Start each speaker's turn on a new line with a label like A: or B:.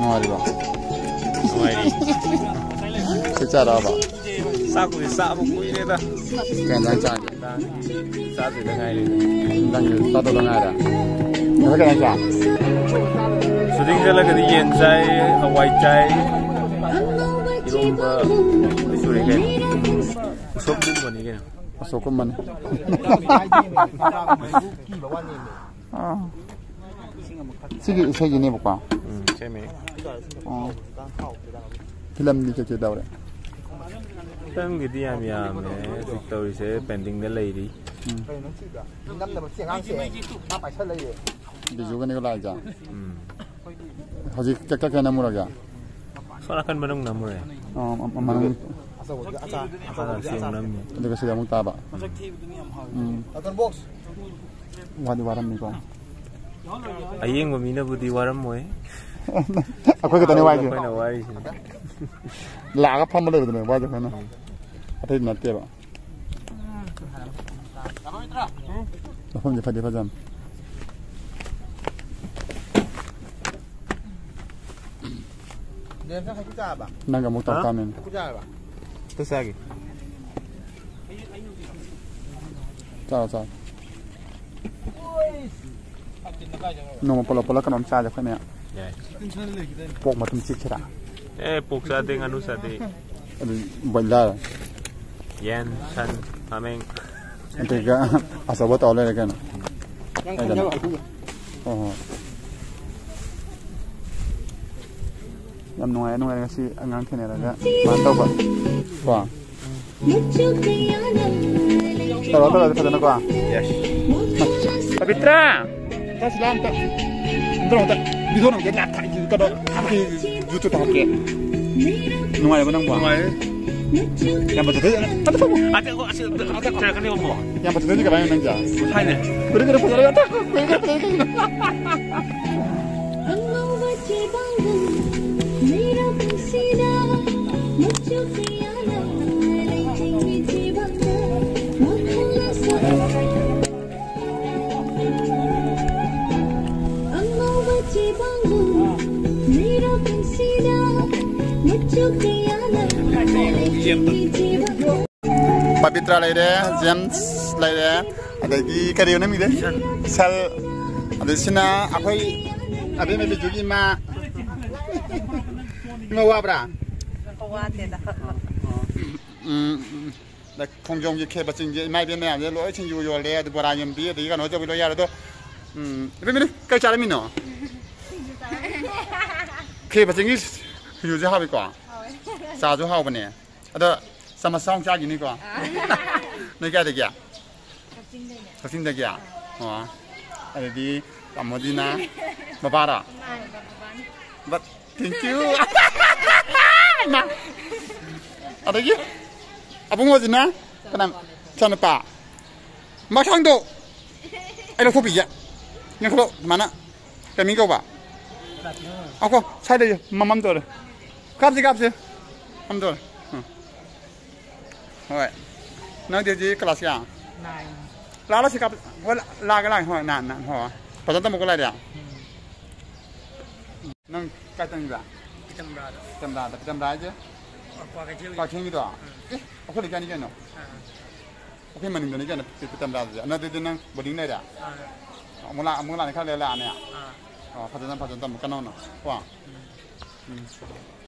A: đi bảo cái cha đó bảo
B: sao cũng sao một quý đấy ta
A: cái đang cha
B: sao thì đang ngày đấy
A: đang sao tôi đang ngày đó nó cái đang cha
B: sudah tinggal lagi di yen cai Hawaii cai ilomba sudah kan sokum mana kan
A: sokum mana sih saya gini bukan
B: saya me
A: film ni cerita dah orang
B: film gitu ya actor saya pending dah lagi
A: di juga ni kalau aja Haji kakak kena murah ya
B: soalnya kan menung namu ya
A: menung
B: siang namu
A: itu kasih kamu tahu wadi waram ni kau
B: ayeng memina budi waram moe
A: aku kita ni wadi
B: aku nak wadi
A: laga pam boleh betul wadi mana ada di nanti apa apa ni fadi fadam
C: Jems aku cakap apa?
A: Nangga mau tahu kami.
C: Aku cakap apa?
B: Terus lagi.
A: Ciao. Nunggu pola-pola kan om saja kan ya. Pok macam cik cerah.
B: Pok sate nganu sate.
A: Banyak.
B: Yen, san, ameng.
A: Nanti kan asal buat oleh kan.
C: Yang jauh aku.
A: Oh. Yang nuai kasi angang kene raga mantap pak wah tahu pada nak wah
B: Yes
A: Pavitra tas lam tak ndro tak bidon nak jadi tak kada tapi jutu tak ke nuai mana buat yang betul tu ada kok ada cara kan ni yang betul tu kalau yang nanja hai ni beri pada tak Pavitra lagi deh, Jems lagi deh, ada di karya ni deh, sel, ada di sana apa yang juga ma, mau apa? Dak kongjong je ke bacing je mai bian mai je lo chin yu yo le de bora yam bi de ga no je bi lo ya do bi ka cha le mi no ke bacing yu je ha bi kwa sa jo ha ba ne ada sama song cha gi ni kwa nei ga de kya bacing de kya ha ada di Kamodina babara but thank you nah ada lagi apa mau jenak? Kenapa? Sana pak. Macam tu. Ada kopi ya? Yang kalau mana? Kami kau pak. Aku saya deh, mamam tu. Kap sih. Mam tu. Hai. Nanti dia kelas ya? Lalu sih kap, lagi, nan, pasal tu mukul dia. Nang kata ni tak? Tembrada aja. Pakai gitu ah? Aku lihat ni kan? Aku mana ni kan? Kita tempat aja. Nanti dia nang boarding ni dah. Mula ni kalau lelah ni. Pasal tu bukan orang. Wah.